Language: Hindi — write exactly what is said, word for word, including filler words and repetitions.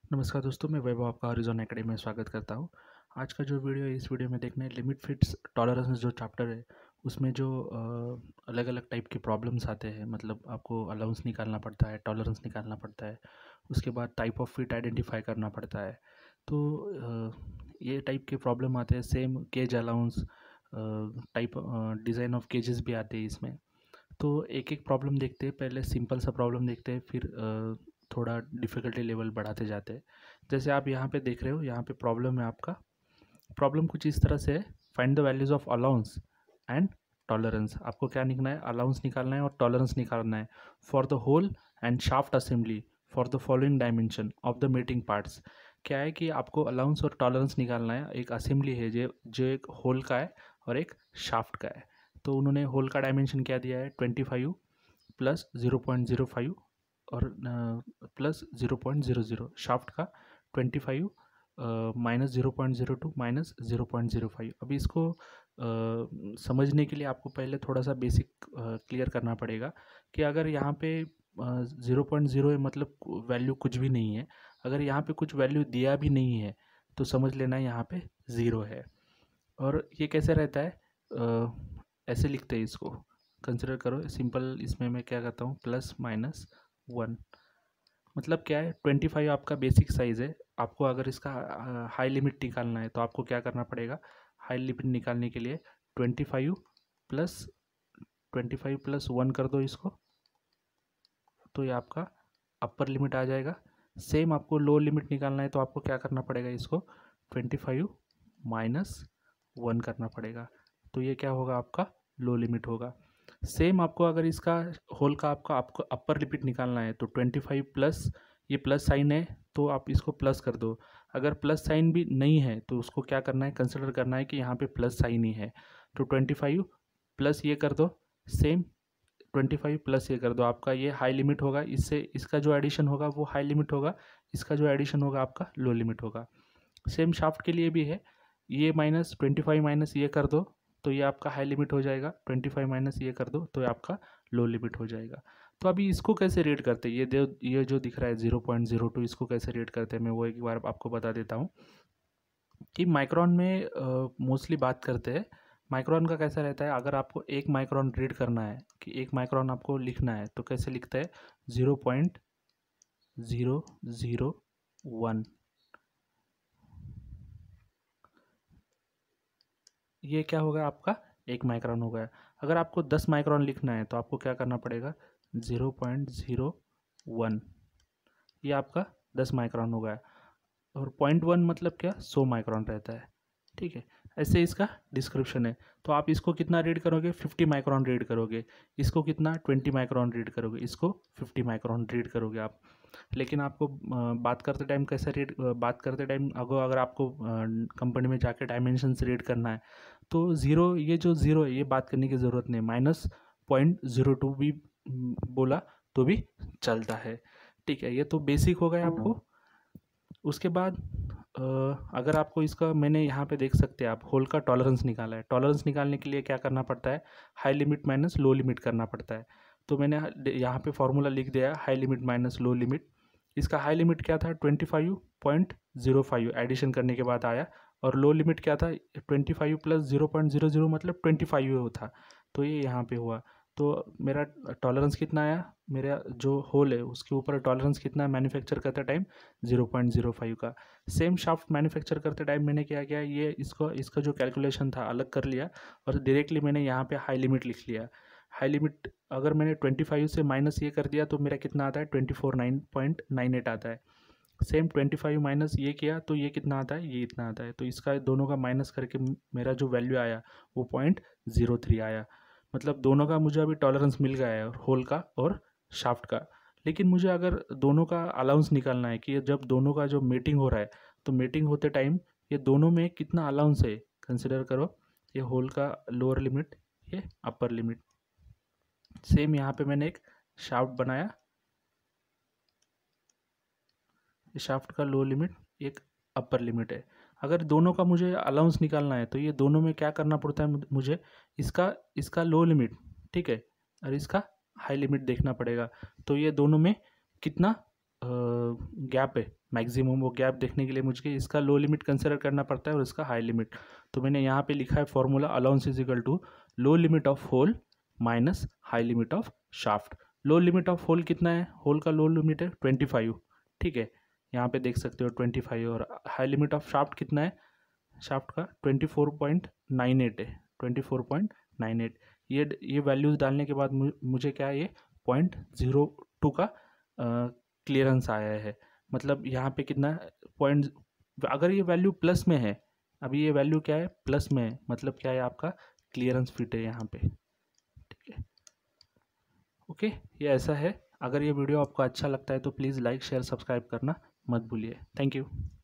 नमस्कार दोस्तों, मैं वैभव आपका हॉरिज़ॉन एकेडमी में स्वागत करता हूँ। आज का जो वीडियो है, इस वीडियो में देखना है लिमिट फिट्स टॉलरेंस जो चैप्टर है, उसमें जो अलग अलग टाइप के प्रॉब्लम्स आते हैं, मतलब आपको अलाउंस निकालना पड़ता है, टॉलरेंस निकालना पड़ता है, उसके बाद टाइप ऑफ फिट आइडेंटिफाई करना पड़ता है। तो अ, ये टाइप के प्रॉब्लम आते हैं। Same case allowance type design of cases भी आते हैं इसमें। तो एक एक प्रॉब्लम देखते हैं। पहले सिंपल सा प्रॉब्लम देखते हैं, फिर अ, थोड़ा डिफ़िकल्टी लेवल बढ़ाते जाते हैं। जैसे आप यहाँ पे देख रहे हो, यहाँ पे प्रॉब्लम है आपका। प्रॉब्लम कुछ इस तरह से है, find the values of allowance and tolerance. आपको क्या निकालना है? अलाउंस निकालना है और टॉलरेंस निकालना है for the hole and shaft assembly for the following dimension of the mating parts. क्या है कि आपको अलाउंस और टॉलरेंस निकालना है। एक असेंबली है जो जो एक होल का है और एक शाफ्ट का है। तो उन्होंने होल का डायमेंशन क्या दिया है? Twenty five plus zero point zero five और plus zero point zero zero. Shaft का twenty five minus zero point zero two minus zero point zero five. अभी इसको uh, समझने के लिए आपको पहले थोड़ा सा बेसिक क्लियर करना पड़ेगा कि अगर यहाँ पे ज़ीरो पॉइंट ज़ीरो है, मतलब वैल्यू कुछ भी नहीं है। अगर यहाँ पे कुछ वैल्यू दिया भी नहीं है तो समझ लेना यहाँ पे ज़ीरो है। और ये कैसे रहता है? uh, ऐसे लिखते हैं इसको। कंसिडर करो सिंपल। इसमें मैं क्या करता हूँ? Plus minus one. मतलब क्या है? ट्वेंटी फाइव आपका बेसिक साइज़ है। आपको अगर इसका हाई लिमिट निकालना है तो आपको क्या करना पड़ेगा? हाई लिमिट निकालने के लिए twenty five plus twenty five plus one कर दो इसको, तो ये आपका अपर लिमिट आ जाएगा। सेम आपको लो लिमिट निकालना है तो आपको क्या करना पड़ेगा? इसको ट्वेंटी फाइव माइनस वन करना पड़ेगा, तो ये क्या होगा? आपका लो लिमिट होगा। सेम आपको अगर इसका होल का आपका आपको अपर लिमिट निकालना है तो ट्वेंटी फाइव प्लस, ये प्लस साइन है तो आप इसको प्लस कर दो। अगर प्लस साइन भी नहीं है तो उसको क्या करना है? कंसिडर करना है कि यहाँ पे प्लस साइन ही है, तो ट्वेंटी फाइव प्लस ये कर दो। सेम ट्वेंटी फाइव प्लस ये कर दो। आपका ये हाई लिमिट होगा, इससे इसका जो एडिशन होगा वो हाई लिमिट होगा, इसका जो एडिशन होगा आपका लो लिमिट होगा। सेम शाफ्ट के लिए भी है। ये माइनस ट्वेंटी फाइव माइनस ये कर दो तो ये आपका हाई लिमिट हो जाएगा। ट्वेंटी फाइव माइनस ये कर दो तो ये आपका लो लिमिट हो जाएगा। तो अभी इसको कैसे रेट करते हैं? ये दे ये जो दिख रहा है ज़ीरो पॉइंट ज़ीरो टू, इसको कैसे रेट करते हैं मैं वो एक बार आपको बता देता हूँ कि माइक्रोन में मोस्टली बात करते हैं। माइक्रोन का कैसा रहता है? अगर आपको एक माइक्रोन रीड करना है कि एक माइक्रोन आपको लिखना है तो कैसे लिखता है? Zero point zero zero one. ये क्या होगा? आपका एक माइक्रोन हो गया। अगर आपको दस माइक्रोन लिखना है तो आपको क्या करना पड़ेगा? Zero point zero one. ये आपका दस माइक्रोन हो गया। और पॉइंट वन मतलब क्या? सौ माइक्रोन रहता है। ठीक है, ऐसे इसका डिस्क्रिप्शन है। तो आप इसको कितना रीड करोगे? फिफ्टी माइक्रोन रीड करोगे। इसको कितना? ट्वेंटी माइक्रोन रीड करोगे। इसको फिफ्टी माइक्रोन रीड करोगे आप। लेकिन आपको बात करते टाइम कैसे रीड बात करते टाइम अगर अगर आपको कंपनी में जाके डायमेंशंस रीड करना है तो ज़ीरो, ये जो ज़ीरो है ये बात करने की ज़रूरत नहीं। माइनस पॉइंट ज़ीरो टू भी बोला तो भी चलता है। ठीक है, ये तो बेसिक हो गया आपको। उसके बाद अगर आपको इसका, मैंने यहाँ पे देख सकते हैं आप, होल का टॉलरेंस निकाला है। टॉलरेंस निकालने के लिए क्या करना पड़ता है? High limit minus low limit करना पड़ता है। तो मैंने यहाँ पे फॉर्मूला लिख दिया, high limit minus low limit. इसका हाई लिमिट क्या था? Twenty five point zero five addition करने के बाद आया। और लो लिमिट क्या था? Twenty five plus zero point zero zero मतलब ट्वेंटी फाइव था। तो ये यहाँ पे हुआ। तो मेरा टॉलरेंस कितना आया? मेरा जो होल है उसके ऊपर टॉलरेंस कितना है मैन्युफैक्चर करते time? Zero point zero five का। सेम शाफ्ट मैन्युफैक्चर करते टाइम मैंने क्या किया, ये इसको इसका जो कैलकुलेशन था अलग कर लिया और डायरेक्टली मैंने यहाँ पे हाई लिमिट लिख लिया। हाई लिमिट अगर मैंने ट्वेंटी फाइव से माइनस ये कर दिया तो मेरा कितना आता है? Twenty four nine point nine eight आता है। सेम ट्वेंटी फाइव माइनस ये किया तो ये कितना आता है? ये इतना आता है। तो इसका दोनों का माइनस करके मेरा जो वैल्यू आया वो पॉइंट ज़ीरो थ्री आया। मतलब दोनों का मुझे अभी टॉलरेंस मिल गया है, होल का और शाफ्ट का। लेकिन मुझे अगर दोनों का अलाउंस निकालना है कि जब दोनों का जो मीटिंग हो रहा है तो मीटिंग होते टाइम ये दोनों में कितना अलाउंस है, कंसिडर करो। ये होल का लोअर लिमिट, ये अपर लिमिट। सेम यहाँ पे मैंने एक शाफ्ट बनाया, शाफ्ट का लो लिमिट एक अपर लिमिट है। अगर दोनों का मुझे अलाउंस निकालना है तो ये दोनों में क्या करना पड़ता है मुझे? इसका इसका लो लिमिट, ठीक है, और इसका हाई लिमिट देखना पड़ेगा। तो ये दोनों में कितना गैप है मैक्सिमम, वो गैप देखने के लिए मुझे इसका लो लिमिट कंसिडर करना पड़ता है और इसका हाई लिमिट। तो मैंने यहाँ पे लिखा है formula allowance is equal to low limit of hole minus high limit of shaft. Low limit of hole कितना है, होल का लो लिमिट है ट्वेंटी फाइव, ठीक है, यहाँ पे देख सकते हो ट्वेंटी फाइव। और हाई लिमिट ऑफ शाफ्ट कितना है, शाफ्ट का twenty four point nine eight है, twenty four point nine eight. ये ये वैल्यूज़ डालने के बाद मुझे क्या है, ये पॉइंट ज़ीरो टू का क्लियरेंस आया है। मतलब यहाँ पे कितना पॉइंट, अगर ये वैल्यू प्लस में है, अभी ये वैल्यू क्या है, प्लस में है, मतलब क्या है, आपका क्लियरेंस फिट है यहाँ पे, ठीक है। ओके, ये ऐसा है। अगर ये वीडियो आपको अच्छा लगता है तो प्लीज़ लाइक शेयर सब्सक्राइब करना मत भूलिए। Thank you.